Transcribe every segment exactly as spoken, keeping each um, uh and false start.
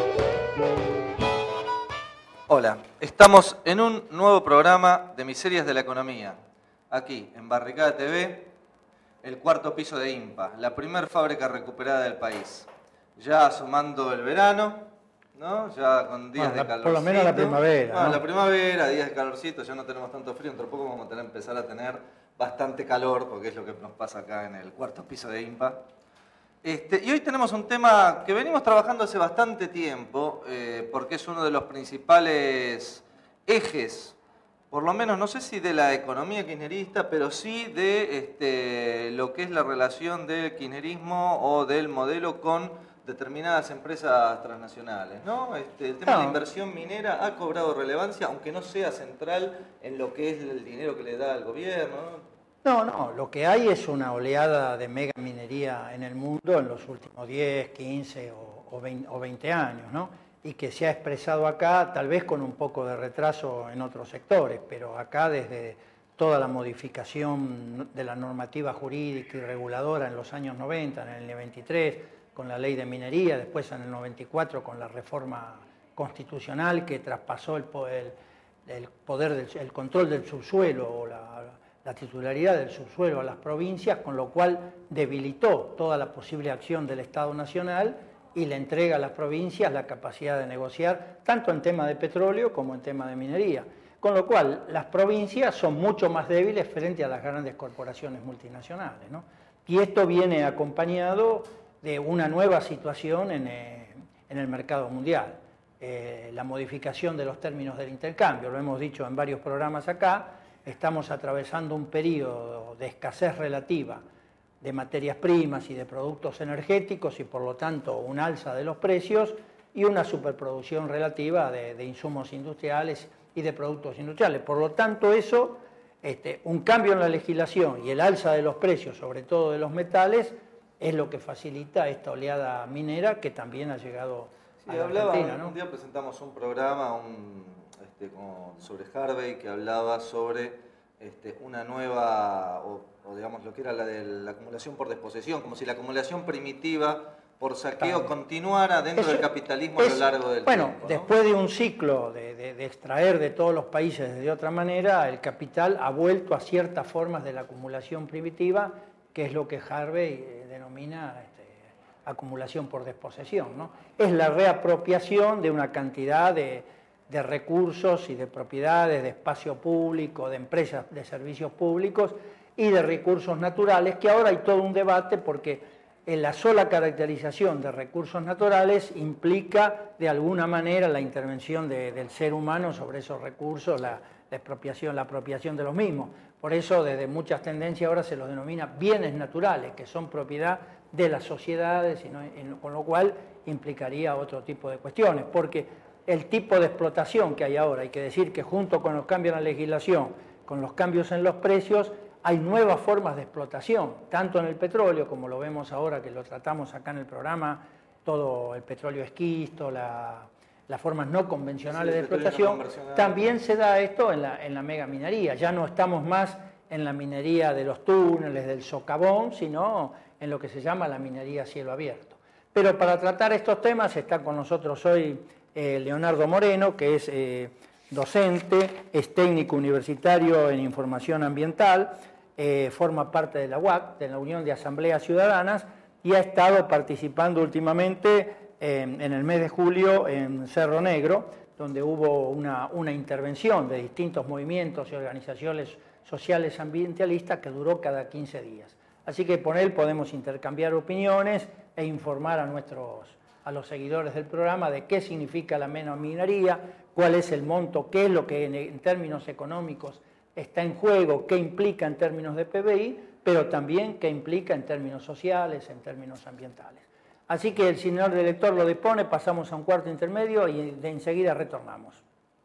Hola, estamos en un nuevo programa de Miserias de la Economía, aquí en Barricada T V, el cuarto piso de INPA, la primer fábrica recuperada del país. Ya sumando el verano, ¿no? Ya con días bueno, de calorcito. Por lo menos la primavera, bueno, ¿no? La primavera, días de calorcito, ya no tenemos tanto frío, entre poco vamos a tener, empezar a tener bastante calor, porque es lo que nos pasa acá en el cuarto piso de INPA. Este, y hoy tenemos un tema que venimos trabajando hace bastante tiempo, eh, porque es uno de los principales ejes, por lo menos no sé si de la economía kirchnerista, pero sí de este, lo que es la relación del kirchnerismo o del modelo con determinadas empresas transnacionales, ¿no? Este, el tema No. de la inversión minera ha cobrado relevancia, aunque no sea central en lo que es el dinero que le da al gobierno, ¿no? No, no, lo que hay es una oleada de mega minería en el mundo en los últimos diez, quince o veinte años, ¿no? Y que se ha expresado acá, tal vez con un poco de retraso en otros sectores, pero acá desde toda la modificación de la normativa jurídica y reguladora en los años noventa, en el noventa y tres, con la ley de minería, después en el noventa y cuatro con la reforma constitucional que traspasó el poder, el, poder del, el control del subsuelo o la... la titularidad del subsuelo a las provincias, con lo cual debilitó toda la posible acción del Estado Nacional y le entrega a las provincias la capacidad de negociar, tanto en tema de petróleo como en tema de minería. Con lo cual, las provincias son mucho más débiles frente a las grandes corporaciones multinacionales, ¿no? Y esto viene acompañado de una nueva situación en, eh, en el mercado mundial. Eh, la modificación de los términos del intercambio, lo hemos dicho en varios programas acá. Estamos atravesando un periodo de escasez relativa de materias primas y de productos energéticos y por lo tanto un alza de los precios y una superproducción relativa de, de insumos industriales y de productos industriales. Por lo tanto eso, este, un cambio en la legislación y el alza de los precios, sobre todo de los metales, es lo que facilita esta oleada minera que también ha llegado sí, a la hablaba, Argentina, ¿no? Un día presentamos un programa, un... Este, como sobre Harvey, que hablaba sobre este, una nueva, o, o digamos lo que era la de la acumulación por desposesión, como si la acumulación primitiva por saqueo claro. continuara dentro Eso del capitalismo es, a lo largo del bueno, tiempo. Bueno, después ¿no? de un ciclo de, de, de extraer de todos los países de otra manera, el capital ha vuelto a ciertas formas de la acumulación primitiva, que es lo que Harvey eh, denomina este, acumulación por desposesión, ¿no? Es la reapropiación de una cantidad de de recursos y de propiedades, de espacio público, de empresas de servicios públicos y de recursos naturales, que ahora hay todo un debate porque en la sola caracterización de recursos naturales implica de alguna manera la intervención de, del ser humano sobre esos recursos, la, la, expropiación, la apropiación de los mismos. Por eso desde muchas tendencias ahora se los denomina bienes naturales, que son propiedad de las sociedades, y no, en, con lo cual implicaría otro tipo de cuestiones, porque el tipo de explotación que hay ahora, hay que decir que junto con los cambios en la legislación, con los cambios en los precios, hay nuevas formas de explotación, tanto en el petróleo, como lo vemos ahora que lo tratamos acá en el programa, todo el petróleo esquisto, la, las formas no convencionales sí, de explotación, no también se da esto en la, en la megaminería. Ya no estamos más en la minería de los túneles, del socavón, sino en lo que se llama la minería a cielo abierto. Pero para tratar estos temas está con nosotros hoy Eh, Leonardo Moreno, que es eh, docente, es técnico universitario en información ambiental, eh, forma parte de la U A C, de la Unión de Asambleas Ciudadanas, y ha estado participando últimamente eh, en el mes de julio en Cerro Negro, donde hubo una, una intervención de distintos movimientos y organizaciones sociales ambientalistas que duró cada quince días. Así que por él podemos intercambiar opiniones e informar a nuestros a los seguidores del programa de qué significa la megaminería, cuál es el monto, qué es lo que en, en términos económicos está en juego, qué implica en términos de P B I, pero también qué implica en términos sociales, en términos ambientales. Así que el señor director lo dispone, pasamos a un cuarto intermedio y de enseguida retornamos.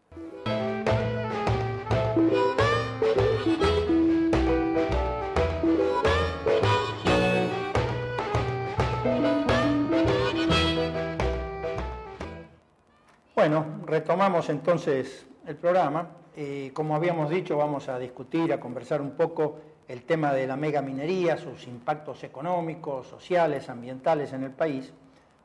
Bueno, retomamos entonces el programa. Eh, como habíamos dicho, vamos a discutir, a conversar un poco el tema de la megaminería, sus impactos económicos, sociales, ambientales en el país.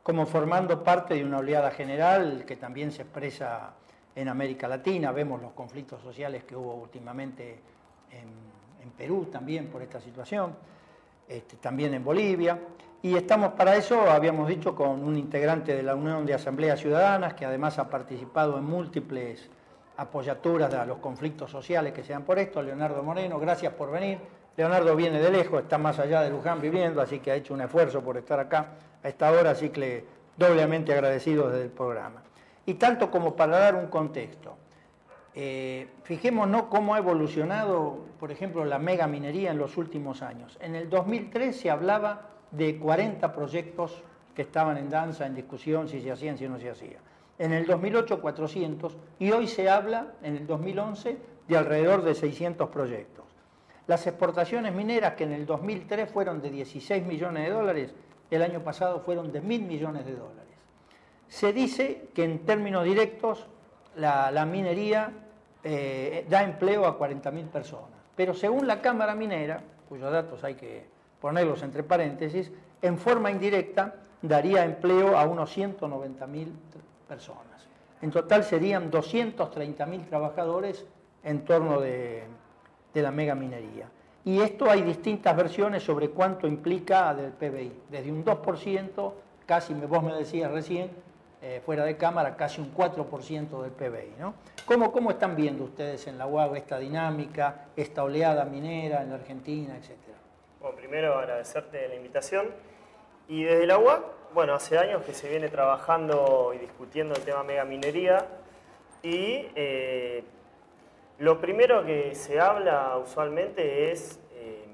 como formando parte de una oleada general que también se expresa en América Latina. Vemos los conflictos sociales que hubo últimamente en, en Perú también por esta situación, este, también en Bolivia. Y estamos para eso, habíamos dicho, con un integrante de la Unión de Asambleas Ciudadanas, que además ha participado en múltiples apoyaturas a los conflictos sociales que se dan por esto, Leonardo Moreno. Gracias por venir. Leonardo viene de lejos, está más allá de Luján viviendo, así que ha hecho un esfuerzo por estar acá a esta hora, así que doblemente agradecido desde el programa. Y tanto como para dar un contexto, eh, fijémonos cómo ha evolucionado, por ejemplo, la megaminería en los últimos años. En el dos mil tres se hablaba de cuarenta proyectos que estaban en danza, en discusión, si se hacían, si no se hacía. En el dos mil ocho, cuatrocientos, y hoy se habla, en el dos mil once, de alrededor de seiscientos proyectos. Las exportaciones mineras, que en el dos mil tres fueron de dieciséis millones de dólares, el año pasado fueron de mil millones de dólares. Se dice que en términos directos la, la minería eh, da empleo a cuarenta mil personas, pero según la Cámara Minera, cuyos datos hay que ponerlos entre paréntesis, en forma indirecta daría empleo a unos ciento noventa mil personas. En total serían doscientos treinta mil trabajadores en torno de, de la megaminería. Y esto hay distintas versiones sobre cuánto implica del P B I, desde un dos por ciento, casi vos me decías recién, eh, fuera de cámara, casi un cuatro por ciento del P B I, ¿no? ¿Cómo, ¿Cómo están viendo ustedes en la U A G esta dinámica, esta oleada minera en la Argentina, etcétera? Bueno, primero agradecerte la invitación. Y desde la U A C, bueno, hace años que se viene trabajando y discutiendo el tema megaminería y eh, lo primero que se habla usualmente es eh,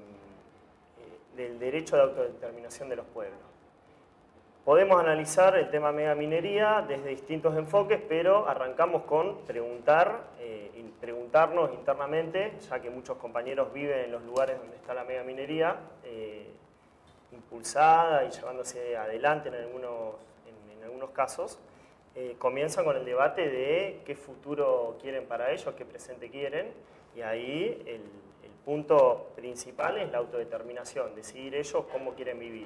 del derecho de autodeterminación de los pueblos. Podemos analizar el tema megaminería desde distintos enfoques, pero arrancamos con preguntar, eh, y preguntarnos internamente, ya que muchos compañeros viven en los lugares donde está la megaminería, eh, impulsada y llevándose adelante en algunos, en, en algunos casos, eh, comienzan con el debate de qué futuro quieren para ellos, qué presente quieren, y ahí el, el punto principal es la autodeterminación, decidir ellos cómo quieren vivir.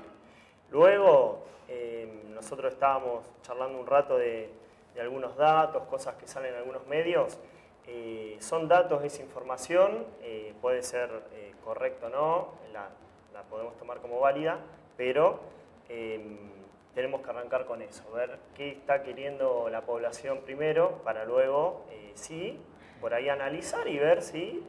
Luego, eh, nosotros estábamos charlando un rato de, de algunos datos, cosas que salen en algunos medios. Eh, son datos, es información, eh, puede ser eh, correcto o no, la, la podemos tomar como válida, pero eh, tenemos que arrancar con eso, ver qué está queriendo la población primero, para luego, eh, sí, por ahí analizar y ver si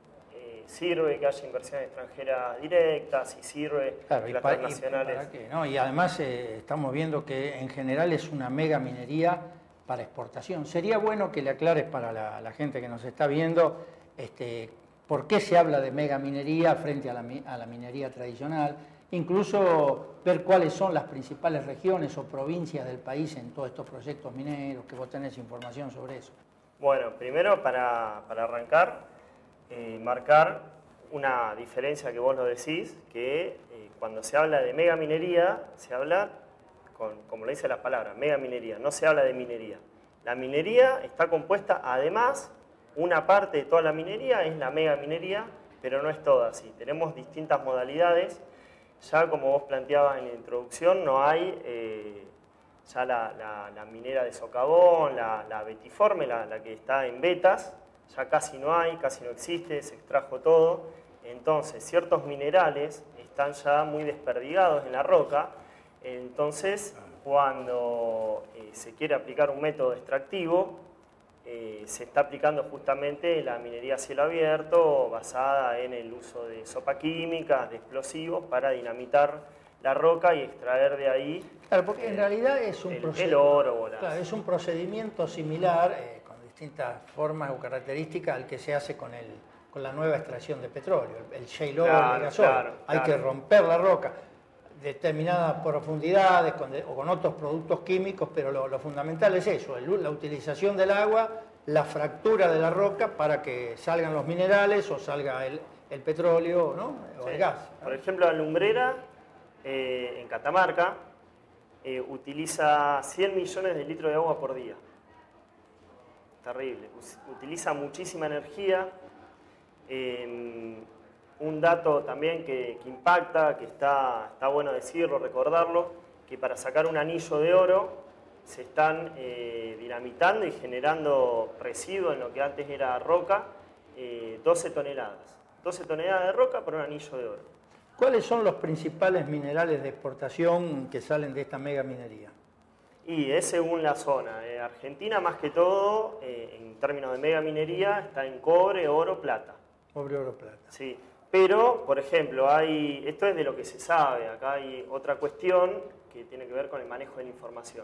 sirve que haya inversiones extranjeras directas, si sirve claro, que y las para, transnacionales... Y, para qué, ¿no? Y además eh, estamos viendo que en general es una mega minería para exportación. Sería bueno que le aclares para la, la gente que nos está viendo este, por qué se habla de mega minería frente a la, a la minería tradicional, incluso ver cuáles son las principales regiones o provincias del país en todos estos proyectos mineros, que vos tenés información sobre eso. Bueno, primero para, para arrancar, Eh, marcar una diferencia que vos lo decís, que eh, cuando se habla de megaminería, se habla, con, como lo dice la palabra, megaminería, no se habla de minería. La minería está compuesta, además, una parte de toda la minería es la megaminería, pero no es toda así. Tenemos distintas modalidades, ya como vos planteabas en la introducción, no hay eh, ya la, la, la minera de socavón, la, la betiforme, la, la que está en vetas, ya casi no hay, casi no existe, se extrajo todo. Entonces, ciertos minerales están ya muy desperdigados en la roca. Entonces, cuando eh, se quiere aplicar un método extractivo, eh, se está aplicando justamente la minería a cielo abierto, basada en el uso de sopa química, de explosivos, para dinamitar la roca y extraer de ahí... Claro, porque eh, en realidad es un, el, proced... el oro. Las... claro, es un procedimiento similar, eh, distintas formas o características al que se hace con, el, con la nueva extracción de petróleo, el shale oil, claro, el gasol. Claro, Hay claro. que romper la roca determinadas profundidades con de, o con otros productos químicos, pero lo, lo fundamental es eso, el, la utilización del agua, la fractura de la roca para que salgan los minerales o salga el, el petróleo, ¿no? O sí. el gas, ¿no? Por ejemplo, la lumbrera eh, en Catamarca eh, utiliza cien millones de litros de agua por día. Terrible, utiliza muchísima energía. Eh, un dato también que, que impacta, que está, está bueno decirlo, recordarlo, que para sacar un anillo de oro se están eh, dinamitando y generando residuos en lo que antes era roca, eh, doce toneladas. doce toneladas de roca por un anillo de oro. ¿Cuáles son los principales minerales de exportación que salen de esta mega minería? Y es según la zona. Eh, Argentina, más que todo, eh, en términos de mega minería, está en cobre, oro, plata. Cobre, oro, plata. Sí. Pero, por ejemplo, hay, esto es de lo que se sabe. Acá hay otra cuestión que tiene que ver con el manejo de la información.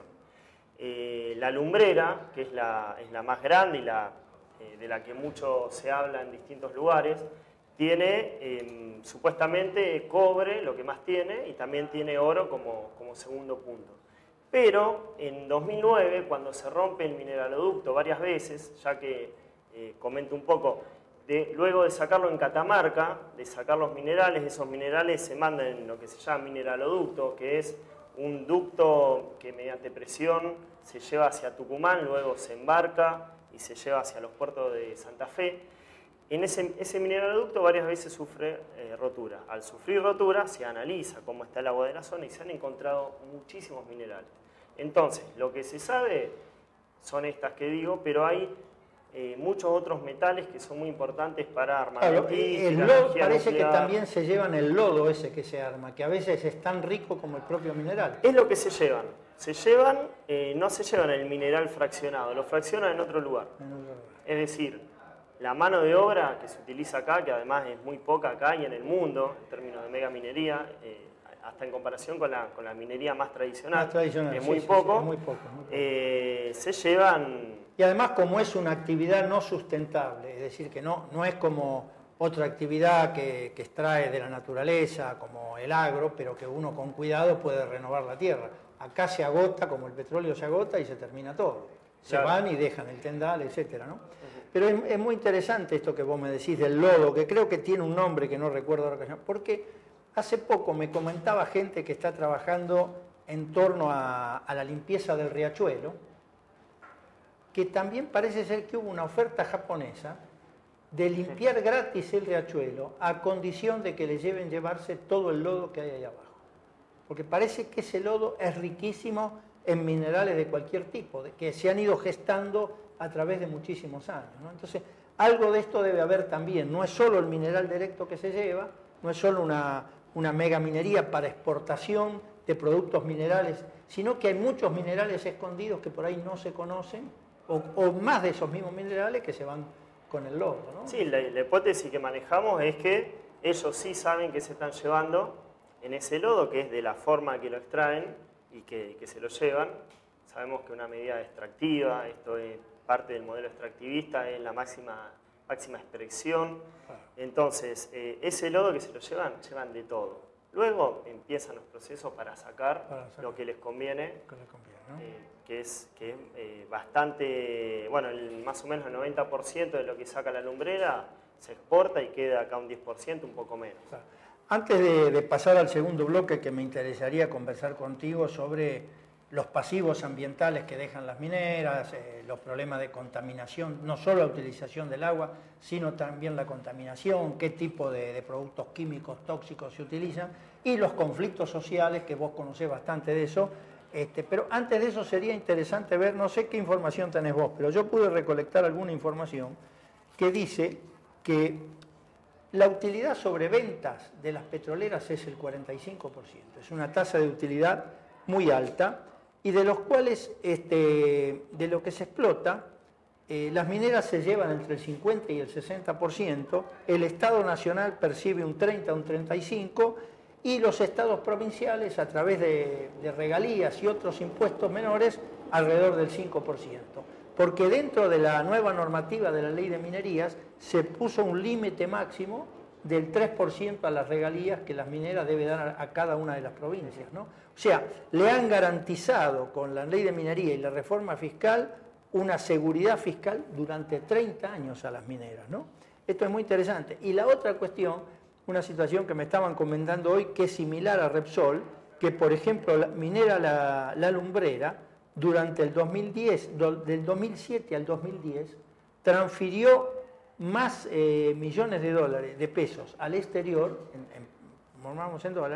Eh, la lumbrera, que es la, es la más grande y la, eh, de la que mucho se habla en distintos lugares, tiene eh, supuestamente cobre, lo que más tiene, y también tiene oro como, como segundo punto. Pero en dos mil nueve, cuando se rompe el mineraloducto varias veces, ya que, eh, comento un poco, de, luego de sacarlo en Catamarca, de sacar los minerales, esos minerales se mandan en lo que se llama mineraloducto, que es un ducto que mediante presión se lleva hacia Tucumán, luego se embarca y se lleva hacia los puertos de Santa Fe. En ese, ese mineraloducto varias veces sufre eh, rotura. Al sufrir rotura se analiza cómo está el agua de la zona y se han encontrado muchísimos minerales. Entonces, lo que se sabe son estas que digo, pero hay eh, muchos otros metales que son muy importantes para armamentística, claro, el lodo parece nuclear. Que también se llevan el lodo ese que se arma, que a veces es tan rico como el propio mineral. Es lo que se llevan. Se llevan, eh, no se llevan el mineral fraccionado, lo fraccionan en otro lugar. En otro lugar. Es decir, la mano de obra que se utiliza acá, que además es muy poca acá y en el mundo, en términos de mega minería, eh, hasta en comparación con la, con la minería más tradicional, más tradicional es sí, muy sí, poco, sí, es muy poco, muy poco. Eh, se llevan... Y además como es una actividad no sustentable, es decir, que no, no es como otra actividad que, que extrae de la naturaleza, como el agro, pero que uno con cuidado puede renovar la tierra. Acá se agota, como el petróleo se agota, y se termina todo. Se claro. van y dejan el tendal, etcétera, ¿no? Uh-huh. Pero es, es muy interesante esto que vos me decís del lodo, que creo que tiene un nombre que no recuerdo ahora, porque hace poco me comentaba gente que está trabajando en torno a, a la limpieza del riachuelo, que también parece ser que hubo una oferta japonesa de limpiar gratis el riachuelo a condición de que le lleven llevarse todo el lodo que hay ahí abajo. Porque parece que ese lodo es riquísimo en minerales de cualquier tipo, de, que se han ido gestando a través de muchísimos años, ¿no? Entonces, algo de esto debe haber también. No es solo el mineral directo que se lleva, no es solo una, una mega minería para exportación de productos minerales, sino que hay muchos minerales escondidos que por ahí no se conocen, o, o más de esos mismos minerales que se van con el lodo, ¿no? Sí, la, la hipótesis que manejamos es que ellos sí saben que se están llevando en ese lodo, que es de la forma que lo extraen y que, que se lo llevan. Sabemos que una medida extractiva, esto es parte del modelo extractivista, es la máxima, máxima expresión. Entonces, eh, ese lodo que se lo llevan, llevan de todo. Luego empiezan los procesos para sacar, para sacar. lo que les conviene, que, les conviene, ¿no? eh, que es, que es eh, bastante, bueno, el, más o menos el noventa por ciento de lo que saca la lumbrera se exporta y queda acá un diez por ciento, un poco menos. Claro. Antes de, de pasar al segundo bloque, que me interesaría conversar contigo sobre los pasivos ambientales que dejan las mineras, eh, los problemas de contaminación, no solo la utilización del agua, sino también la contaminación, qué tipo de, de productos químicos tóxicos se utilizan y los conflictos sociales, que vos conocés bastante de eso. Este, pero antes de eso sería interesante ver, no sé qué información tenés vos, pero yo pude recolectar alguna información que dice que la utilidad sobre ventas de las petroleras es el cuarenta y cinco por ciento, es una tasa de utilidad muy alta, y de los cuales, este, de lo que se explota, eh, las mineras se llevan entre el cincuenta y el sesenta por ciento, el Estado Nacional percibe un treinta, un treinta y cinco por ciento, y los estados provinciales, a través de, de regalías y otros impuestos menores, alrededor del cinco por ciento. Porque dentro de la nueva normativa de la Ley de Minerías se puso un límite máximo del tres por ciento a las regalías que las mineras deben dar a cada una de las provincias, ¿no? O sea, le han garantizado con la Ley de Minería y la reforma fiscal una seguridad fiscal durante treinta años a las mineras, ¿no? Esto es muy interesante. Y la otra cuestión, una situación que me estaban comentando hoy, que es similar a Repsol, que por ejemplo la minera La, la Lumbrera, durante el dos mil diez, do, del dos mil siete al dos mil diez, transfirió más eh, millones de dólares, de pesos al exterior, en, en, normamos en dólares,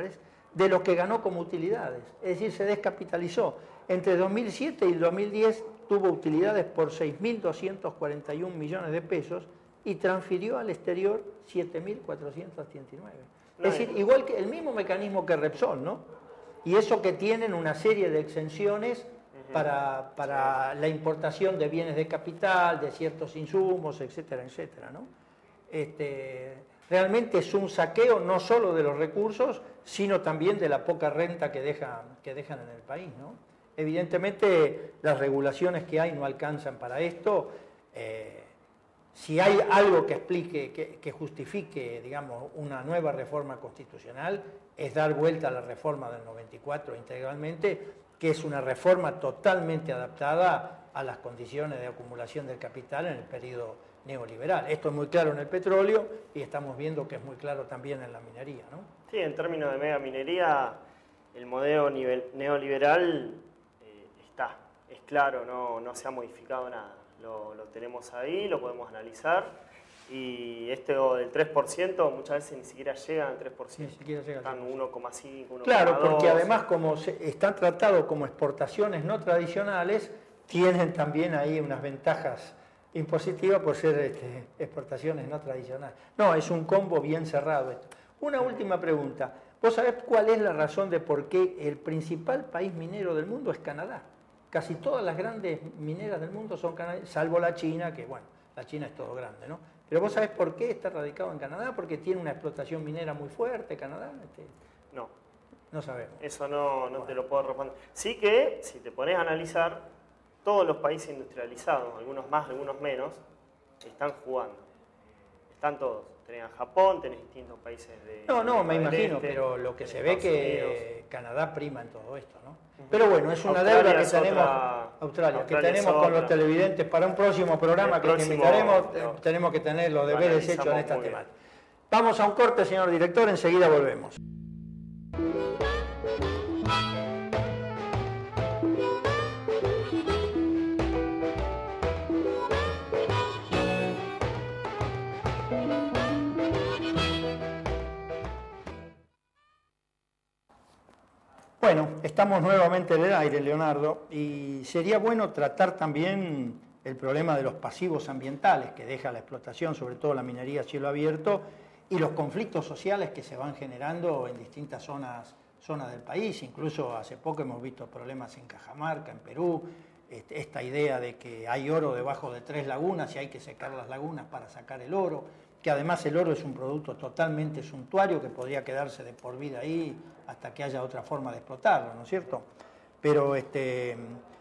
de lo que ganó como utilidades. Es decir, se descapitalizó. Entre dos mil siete y dos mil diez tuvo utilidades por seis mil doscientos cuarenta y un millones de pesos y transfirió al exterior siete mil cuatrocientos treinta y nueve. Es decir, igual que el mismo mecanismo que Repsol, ¿no? Y eso que tienen una serie de exenciones para, para la importación de bienes de capital, de ciertos insumos, etcétera, etcétera, ¿no? Este, realmente es un saqueo no solo de los recursos, sino también de la poca renta que dejan, que dejan en el país, ¿no? Evidentemente las regulaciones que hay no alcanzan para esto. Eh, si hay algo que explique, que, que justifique, digamos, una nueva reforma constitucional, es dar vuelta a la reforma del noventa y cuatro integralmente, que es una reforma totalmente adaptada a las condiciones de acumulación del capital en el periodo neoliberal. Esto es muy claro en el petróleo y estamos viendo que es muy claro también en la minería, ¿no? Sí, en términos de mega minería, el modelo nivel, neoliberal eh, está, es claro, no, no se ha modificado nada. Lo, lo tenemos ahí, lo podemos analizar. Y este del tres por ciento muchas veces ni siquiera llegan al tres por ciento. Ni siquiera llega. Están uno coma cinco, uno coma dos. Claro, porque además como se, están tratados como exportaciones no tradicionales, tienen también ahí unas ventajas impositivas por ser este, exportaciones no tradicionales. No, es un combo bien cerrado esto. Una última pregunta. ¿Vos sabés cuál es la razón de por qué el principal país minero del mundo es Canadá? Casi todas las grandes mineras del mundo son canadienses, salvo la China, que bueno, la China es todo grande, ¿no? Pero vos sabés por qué está radicado en Canadá, porque tiene una explotación minera muy fuerte, Canadá. Este, no. No sabemos. Eso no, no bueno. te lo puedo responder. Sí que, si te pones a analizar, todos los países industrializados, algunos más, algunos menos, están jugando. Están todos. Tenés a Japón, tenés distintos países de... No, no, me imagino, este, pero lo que se ve que Unidos. Canadá prima en todo esto, ¿no? Pero bueno, es una deuda que tenemos, otra, Australia, Australia que tenemos con los televidentes para un próximo programa el que próximo, te invitaremos, no, tenemos que tener los deberes hechos en esta bien. temática. Vamos a un corte, señor director, enseguida volvemos. Bueno, estamos nuevamente en el aire, Leonardo, y sería bueno tratar también el problema de los pasivos ambientales que deja la explotación, sobre todo la minería a cielo abierto, y los conflictos sociales que se van generando en distintas zonas, zonas del país. Incluso hace poco hemos visto problemas en Cajamarca, en Perú, esta idea de que hay oro debajo de tres lagunas y hay que secar las lagunas para sacar el oro, que además el oro es un producto totalmente suntuario que podría quedarse de por vida ahí hasta que haya otra forma de explotarlo, ¿no es cierto? Pero, este,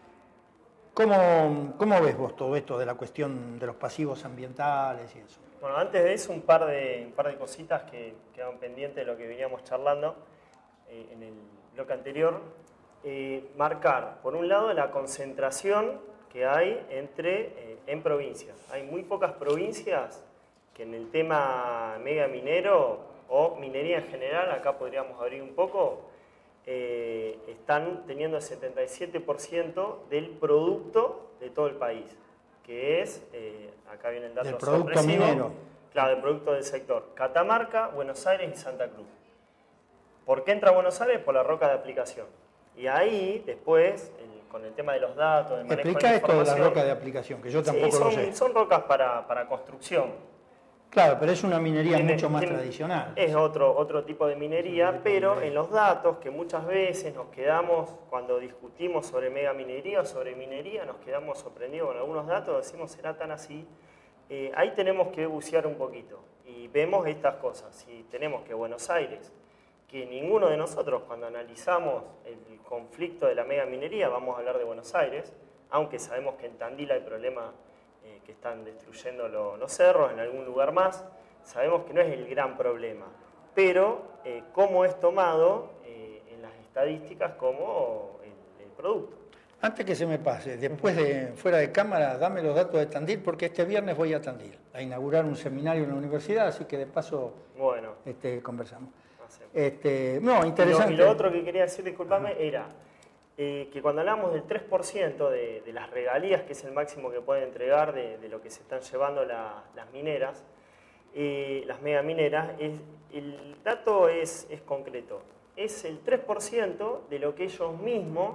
¿cómo, cómo ves vos todo esto de la cuestión de los pasivos ambientales y eso? Bueno, antes de eso, un par de, un par de cositas que quedan pendientes de lo que veníamos charlando eh, en el bloque anterior. Eh, marcar, por un lado, la concentración que hay entre, eh, en provincias. Hay muy pocas provincias que en el tema mega minero o minería en general, acá podríamos abrir un poco, eh, están teniendo el setenta y siete por ciento del producto de todo el país, que es, eh, acá viene el dato del producto sorpresivo, minero. Claro, del producto del sector. Catamarca, Buenos Aires y Santa Cruz. ¿Por qué entra Buenos Aires? Por la roca de aplicación. Y ahí, después, el, con el tema de los datos, del manejo Explica de la esto de la información, roca de aplicación, que yo tampoco sí, son, lo sé. son rocas para, para construcción. Claro, pero es una minería Tiene, mucho más tiene, tradicional. Es otro, otro tipo de minería, tipo pero de minería. en los datos que muchas veces nos quedamos, cuando discutimos sobre mega minería o sobre minería, nos quedamos sorprendidos con algunos datos, decimos, ¿será tan así? Eh, ahí tenemos que bucear un poquito y vemos estas cosas. Si tenemos que Buenos Aires, que ninguno de nosotros cuando analizamos el conflicto de la mega minería vamos a hablar de Buenos Aires, aunque sabemos que en Tandil hay problemas eh, que están destruyendo lo, los cerros, en algún lugar más, sabemos que no es el gran problema, pero eh, cómo es tomado eh, en las estadísticas como el, el producto. Antes que se me pase, después de fuera de cámara, dame los datos de Tandil, porque este viernes voy a Tandil a inaugurar un seminario en la universidad, así que de paso bueno, este, conversamos. hacemos. Este, no, interesante. Y lo, y lo otro que quería decir, disculpame, era eh, que cuando hablamos del tres por ciento de, de las regalías, que es el máximo que pueden entregar de, de lo que se están llevando la, las mineras, eh, las megamineras, es, el dato es, es concreto. es el tres por ciento de lo que ellos mismos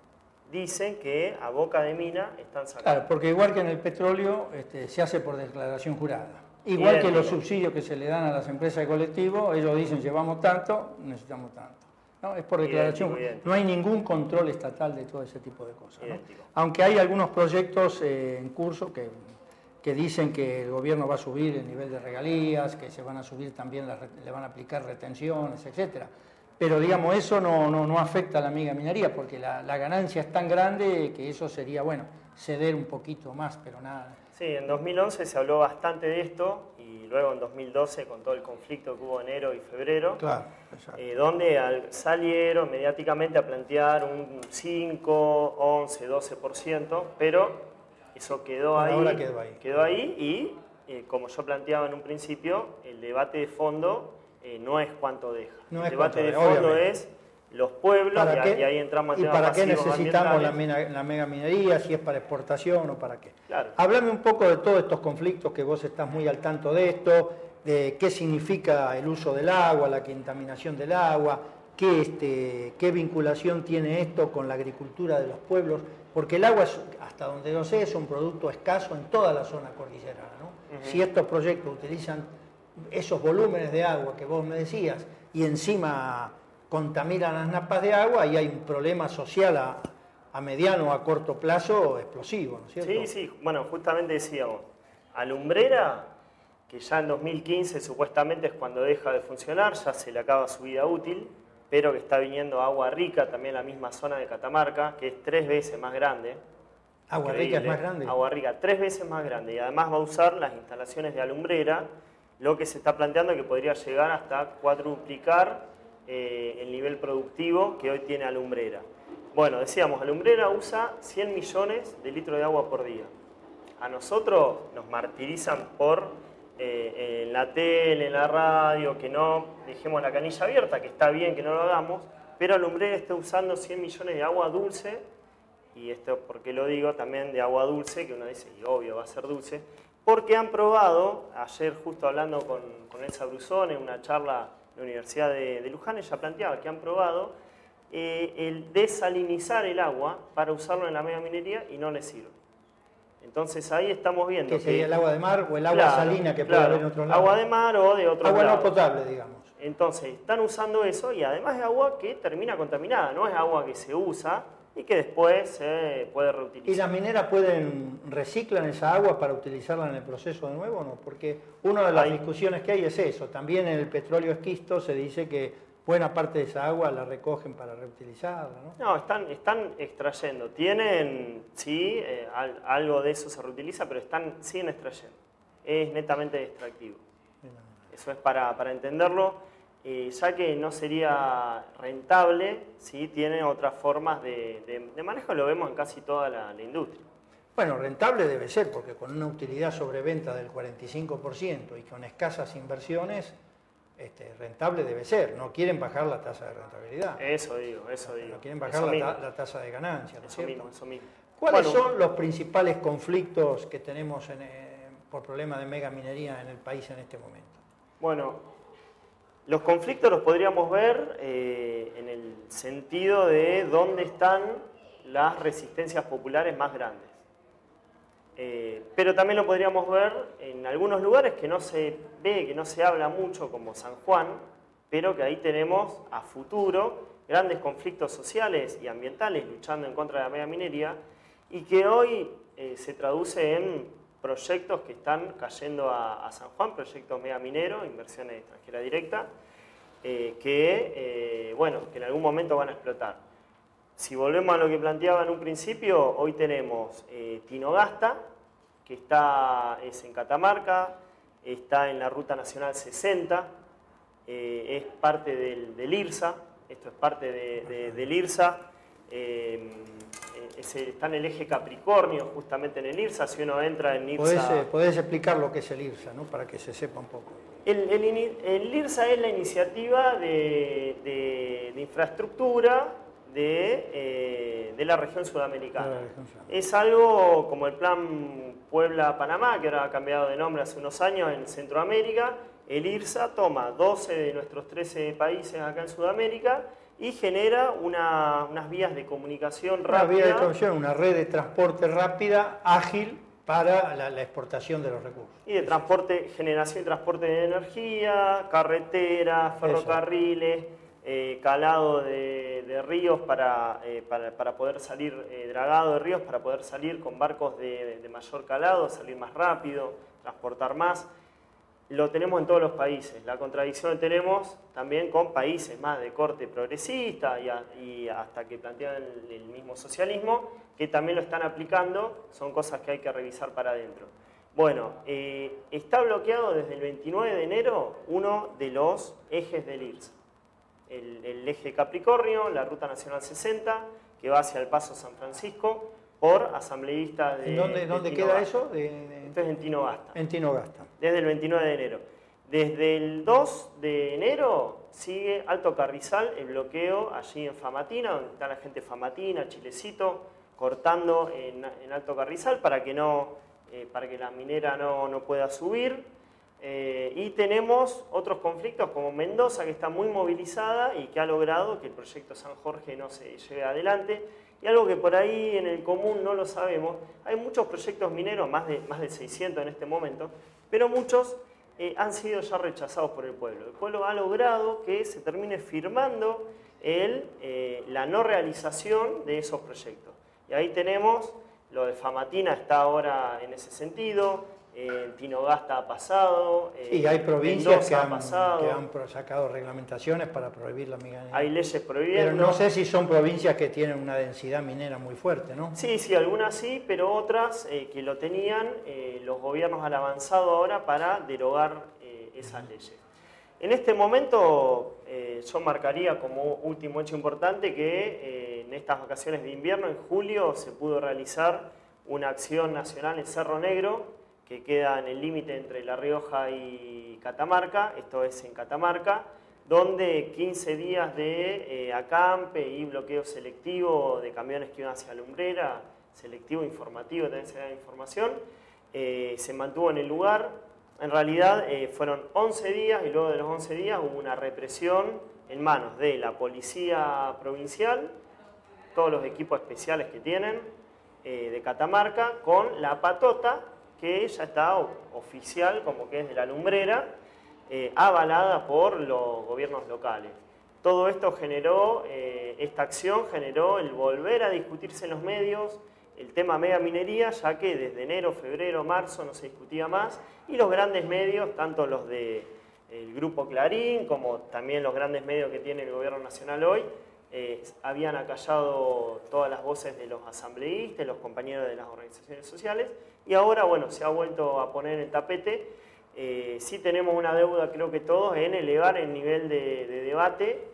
dicen que a boca de mina están sacando. Claro, porque igual que en el petróleo, este, se hace por declaración jurada. Igual que los subsidios que se le dan a las empresas de colectivo, ellos dicen llevamos tanto, necesitamos tanto. ¿No? Es por declaración. Idéntico, idéntico. No hay ningún control estatal de todo ese tipo de cosas, ¿no? Aunque hay algunos proyectos eh, en curso que, que dicen que el gobierno va a subir el nivel de regalías, que se van a subir también, las, le van a aplicar retenciones, etcétera. Pero digamos, eso no, no, no afecta a la megaminería, porque la, la ganancia es tan grande que eso sería, bueno, ceder un poquito más, pero nada. Sí, en dos mil once se habló bastante de esto, y luego en dos mil doce con todo el conflicto que hubo enero y febrero, claro, eh, donde al, salieron mediáticamente a plantear un cinco, once, doce por ciento, pero eso quedó ahí, ahora quedó ahí, quedó ahí y, eh, como yo planteaba en un principio, el debate de fondo eh, no es cuánto deja. No el es debate de deja, fondo obviamente. es los pueblos, y, ¿Para qué? y ahí entramos en ¿Y temas para qué pasivos necesitamos la, ambientales. mina, la megaminería? Si es para exportación o para qué. Claro. Háblame un poco de todos estos conflictos, que vos estás muy al tanto de esto, de qué significa el uso del agua, la contaminación del agua, qué, este, qué vinculación tiene esto con la agricultura de los pueblos, porque el agua, es, hasta donde yo sé, es un producto escaso en toda la zona cordillerana, ¿no? Uh-huh. Si estos proyectos utilizan esos volúmenes de agua que vos me decías y encima contaminan las napas de agua, y hay un problema social a, a mediano o a corto plazo explosivo, ¿no es cierto? Sí, sí, bueno, justamente decíamos, Alumbrera, que ya en dos mil quince supuestamente es cuando deja de funcionar, ya se le acaba su vida útil, pero que está viniendo Agua Rica, también la misma zona de Catamarca, que es tres veces más grande. Agua Rica es más grande. Agua Rica, tres veces más grande, y además va a usar las instalaciones de Alumbrera, lo que se está planteando que podría llegar hasta cuadruplicar eh, el nivel productivo que hoy tiene Alumbrera. Bueno, decíamos, Alumbrera usa cien millones de litros de agua por día. A nosotros nos martirizan por, eh, en la tele, en la radio, que no dejemos la canilla abierta, que está bien que no lo hagamos, pero Alumbrera está usando cien millones de agua dulce, y esto porque lo digo también de agua dulce, que uno dice, y obvio va a ser dulce, porque han probado, ayer justo hablando con, con Elsa Brusón en una charla en la Universidad de, de Luján, ella planteaba que han probado eh, el desalinizar el agua para usarlo en la megaminería y no les sirve. Entonces ahí estamos viendo ¿Qué que... sería el agua de mar o el agua claro, salina que claro, puede haber en otros lados? Agua de mar o de otros Agua lados. no potable, digamos. Entonces están usando eso, y además es agua que termina contaminada, no es agua que se usa y que después se puede reutilizar. ¿Y las mineras pueden reciclan esa agua para utilizarla en el proceso de nuevo o no? Porque una de las Hay... discusiones que hay es eso. También en el petróleo esquisto se dice que buena parte de esa agua la recogen para reutilizarla, ¿no? No, están, están extrayendo. Tienen, sí, eh, al, algo de eso se reutiliza, pero están, siguen extrayendo. Es netamente extractivo. Eso es para, para entenderlo. Eh, ya que no sería rentable, sí tiene otras formas de, de, de manejo, lo vemos en casi toda la, la industria. Bueno, rentable debe ser, porque con una utilidad sobre venta del cuarenta y cinco por ciento y con escasas inversiones, este, rentable debe ser. No quieren bajar la tasa de rentabilidad. Eso digo, eso digo. No quieren bajar la, ta la tasa de ganancia, ¿no es eso cierto? Mismo, eso mismo. ¿Cuáles bueno, son los principales conflictos que tenemos en, eh, por problema de megaminería en el país en este momento? Bueno, los conflictos los podríamos ver eh, en el sentido de dónde están las resistencias populares más grandes. Eh, pero también lo podríamos ver en algunos lugares que no se ve, que no se habla mucho, como San Juan, pero que ahí tenemos a futuro grandes conflictos sociales y ambientales luchando en contra de la megaminería, y que hoy eh, se traduce en proyectos que están cayendo a, a San Juan, proyectos megamineros, inversiones extranjeras directas, eh, que, eh, bueno, que en algún momento van a explotar. Si volvemos a lo que planteaba en un principio, hoy tenemos eh, Tinogasta, que está, es en Catamarca, está en la Ruta Nacional sesenta, eh, es parte del, del IRSA, esto es parte de, de, del IRSA, eh, es, está en el eje Capricornio, justamente en el IRSA. Si uno entra en IRSA... ¿Podés, podés explicar lo que es el IRSA, ¿no? Para que se sepa un poco. El, el, el IRSA es la iniciativa de, de, de infraestructura de, eh, de la región sudamericana. La región sudamericana. Es algo como el plan Puebla-Panamá, que ahora ha cambiado de nombre hace unos años en Centroamérica. el IRSA toma doce de nuestros trece países acá en Sudamérica y genera una, unas vías de comunicación rápida. Una vía de comunicación, una red de transporte rápida, ágil, para la, la exportación de los recursos. Y de transporte, generación y transporte de energía, carreteras, ferrocarriles, eh, calado de, de ríos para, eh, para, para poder salir, eh, dragado de ríos para poder salir con barcos de, de mayor calado, salir más rápido, transportar más. Lo tenemos en todos los países. La contradicción que tenemos también con países más de corte progresista y, a, y hasta que plantean el, el mismo socialismo, que también lo están aplicando, son cosas que hay que revisar para adentro. Bueno, eh, está bloqueado desde el veintinueve de enero uno de los ejes del IRSA. El, el eje Capricornio, la Ruta Nacional sesenta, que va hacia el Paso San Francisco, por asambleístas de... ¿En dónde, de dónde Tinogasta. queda eso? De, de... Esto es en Tinogasta. En Tinogasta. Desde el veintinueve de enero. Desde el dos de enero sigue Alto Carrizal el bloqueo allí en Famatina, donde está la gente de Famatina, Chilecito, cortando en, en Alto Carrizal para que, no, eh, para que la minera no, no pueda subir. Eh, y tenemos otros conflictos como Mendoza, que está muy movilizada y que ha logrado que el proyecto San Jorge no se lleve adelante. Y algo que por ahí en el común no lo sabemos, hay muchos proyectos mineros, más de, más de seiscientos en este momento, pero muchos eh, han sido ya rechazados por el pueblo. El pueblo ha logrado que se termine firmando el, eh, la no realización de esos proyectos. Y ahí tenemos, lo de Famatina está ahora en ese sentido, en Tinogasta ha pasado, y sí, hay provincias que han, pasado, que han sacado reglamentaciones para prohibir la minería. Hay leyes prohibiendo. Pero no sé si son provincias que tienen una densidad minera muy fuerte, ¿no? Sí, sí, algunas sí, pero otras eh, que lo tenían, eh, los gobiernos han avanzado ahora para derogar eh, esas leyes. En este momento eh, yo marcaría como último hecho importante que eh, en estas vacaciones de invierno, en julio, se pudo realizar una acción nacional en Cerro Negro, que queda en el límite entre La Rioja y Catamarca, esto es en Catamarca, donde quince días de eh, acampe y bloqueo selectivo de camiones que iban hacia Lumbrera, selectivo, informativo, también se da información, eh, se mantuvo en el lugar. En realidad eh, fueron once días y luego de los once días hubo una represión en manos de la Policía Provincial, todos los equipos especiales que tienen eh, de Catamarca, con la patota, que ya está oficial, como que es de la Lumbrera, eh, avalada por los gobiernos locales. Todo esto generó, eh, esta acción generó el volver a discutirse en los medios el tema mega minería, ya que desde enero, febrero, marzo no se discutía más, y los grandes medios, tanto los del Grupo Clarín, como también los grandes medios que tiene el gobierno nacional hoy, eh, habían acallado todas las voces de los asambleístas, los compañeros de las organizaciones sociales, y ahora, bueno, se ha vuelto a poner en el tapete. Eh, sí tenemos una deuda, creo que todos, en elevar el nivel de, de debate,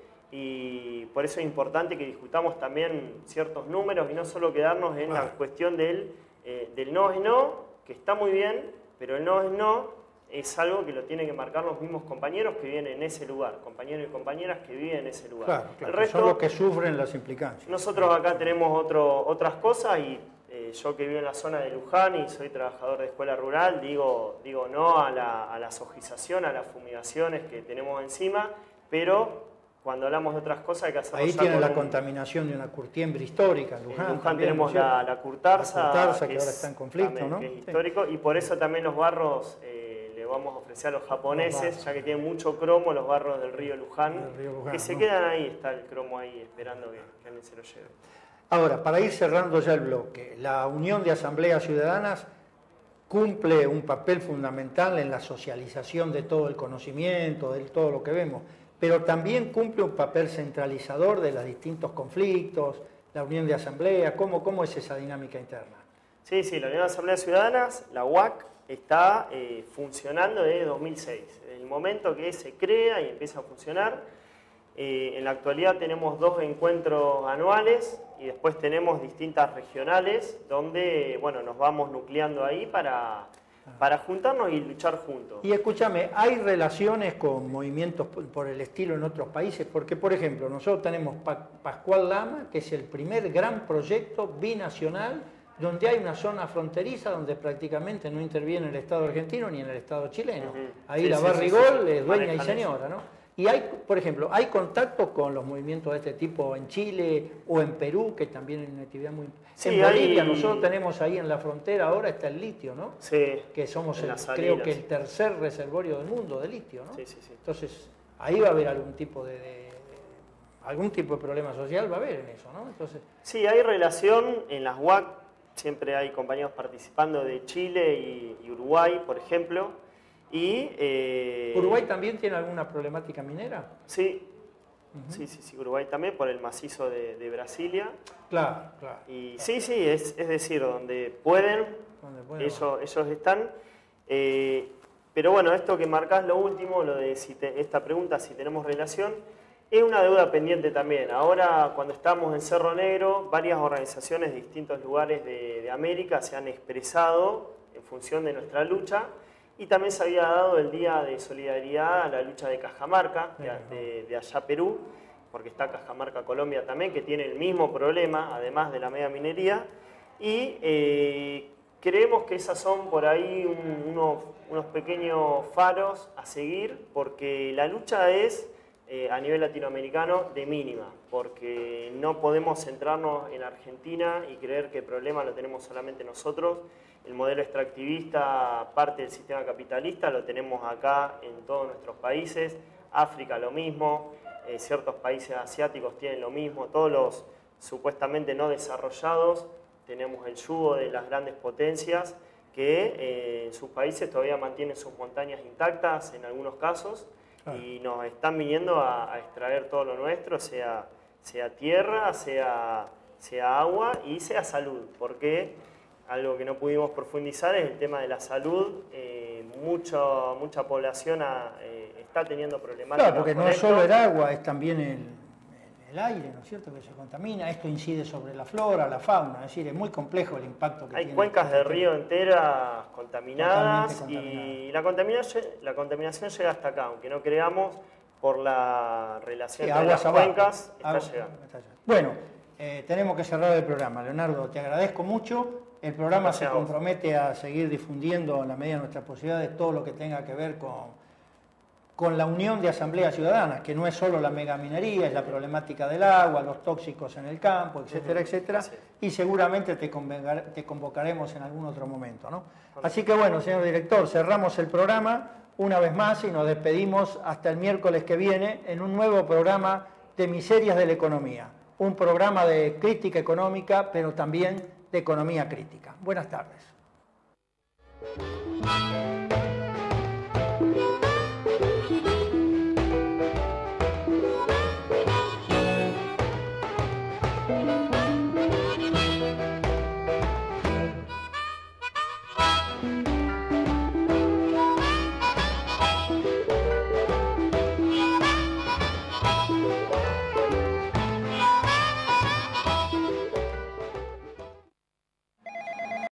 y por eso es importante que discutamos también ciertos números y no solo quedarnos en la cuestión del, eh, del no es no, que está muy bien, pero el no es no es algo que lo tienen que marcar los mismos compañeros que viven en ese lugar, compañeros y compañeras que viven en ese lugar. Claro, claro, el resto, son los que sufren las implicancias. Nosotros acá tenemos otro, otras cosas y eh, yo que vivo en la zona de Luján y soy trabajador de escuela rural, digo, digo no a la, a la sojización, a las fumigaciones que tenemos encima, pero cuando hablamos de otras cosas hay que hacerlo. Ahí ya tiene la un... contaminación de una curtiembre histórica en Luján. En Luján también, tenemos ¿no? la, la curtarza, la curtarza que, que ahora es, está en conflicto, también, ¿no? que es Sí. histórico, y por eso también los barros eh, le vamos a ofrecer a los japoneses, los ya que tienen mucho cromo, los barros del río Luján, Del río Luján, que se ¿no? quedan ahí, está el cromo ahí esperando que, que alguien se lo lleve. Ahora, para ir cerrando ya el bloque, la Unión de Asambleas Ciudadanas cumple un papel fundamental en la socialización de todo el conocimiento, de todo lo que vemos, pero también cumple un papel centralizador de los distintos conflictos, la Unión de Asambleas. ¿Cómo, cómo es esa dinámica interna? Sí, sí, la Unión de Asambleas Ciudadanas, la U A C, está eh, funcionando desde dos mil seis. Desde el momento que se crea y empieza a funcionar, eh, en la actualidad tenemos dos encuentros anuales y después tenemos distintas regionales donde, bueno, nos vamos nucleando ahí para, para juntarnos y luchar juntos. Y escúchame, ¿hay relaciones con movimientos por el estilo en otros países? Porque, por ejemplo, nosotros tenemos Pascual Lama, que es el primer gran proyecto binacional donde hay una zona fronteriza donde prácticamente no interviene el Estado argentino ni en el Estado chileno. Uh-huh. Ahí sí, la sí, Barrigol sí, sí. es dueña Manejan y señora, ¿no? Y hay, por ejemplo, hay contacto con los movimientos de este tipo en Chile o en Perú, que también es una actividad muy... Sí, en Bolivia, hay... nosotros tenemos ahí en la frontera ahora está el litio, ¿no? Sí. Que somos, el, las creo que salinas. el tercer reservorio del mundo de litio, ¿no? Sí, sí, sí. Entonces, ahí va a haber algún tipo de, de, de algún tipo de problema social, va a haber en eso, ¿no? Entonces, sí, hay relación en las U A C, siempre hay compañeros participando de Chile y, y Uruguay, por ejemplo. Y, eh, ¿Uruguay también tiene alguna problemática minera? Sí, uh-huh. sí, sí, sí, Uruguay también por el macizo de, de Brasilia. Claro, claro. Y claro. sí, sí, es, es decir, donde pueden, donde pueden ellos, ellos están. Eh, pero bueno, esto que marcás lo último, lo de si te, esta pregunta, si tenemos relación, es una deuda pendiente también. Ahora, cuando estamos en Cerro Negro, varias organizaciones de distintos lugares de, de América se han expresado en función de nuestra lucha. Y también se había dado el Día de Solidaridad a la lucha de Cajamarca, de, de, de allá Perú, porque está Cajamarca, Colombia también, que tiene el mismo problema, además de la megaminería. Y eh, creemos que esas son por ahí un, unos, unos pequeños faros a seguir, porque la lucha es, eh, a nivel latinoamericano, de mínima, porque no podemos centrarnos en Argentina y creer que el problema lo tenemos solamente nosotros. El modelo extractivista, parte del sistema capitalista, lo tenemos acá en todos nuestros países. África lo mismo, eh, ciertos países asiáticos tienen lo mismo, todos los supuestamente no desarrollados tenemos el yugo de las grandes potencias que eh, en sus países todavía mantienen sus montañas intactas en algunos casos y nos están viniendo a, a extraer todo lo nuestro, sea, sea tierra, sea, sea agua y sea salud, porque algo que no pudimos profundizar es el tema de la salud. Eh, mucho, mucha población ha, eh, está teniendo problemáticas. Claro, porque no es solo el agua, es también el, el aire, ¿no es cierto?, que se contamina. Esto incide sobre la flora, la fauna, es decir, es muy complejo el impacto que Hay tiene. Hay cuencas de río enteras contaminadas, contaminadas. Y la contaminación, la contaminación llega hasta acá, aunque no creamos, por la relación sí, entre las abajo. cuencas, está Agua, llegando. está llegando. Bueno, eh, tenemos que cerrar el programa. Leonardo, te agradezco mucho. El programa Gracias se compromete a seguir difundiendo en la medida de nuestras posibilidades todo lo que tenga que ver con, con la unión de asambleas ciudadanas, que no es solo la megaminería, es la problemática del agua, los tóxicos en el campo, etcétera, etcétera, y seguramente te, te convocaremos en algún otro momento, ¿no? Así que bueno, señor director, cerramos el programa una vez más y nos despedimos hasta el miércoles que viene en un nuevo programa de Miserias de la Economía, un programa de crítica económica, pero también de economía crítica. Buenas tardes.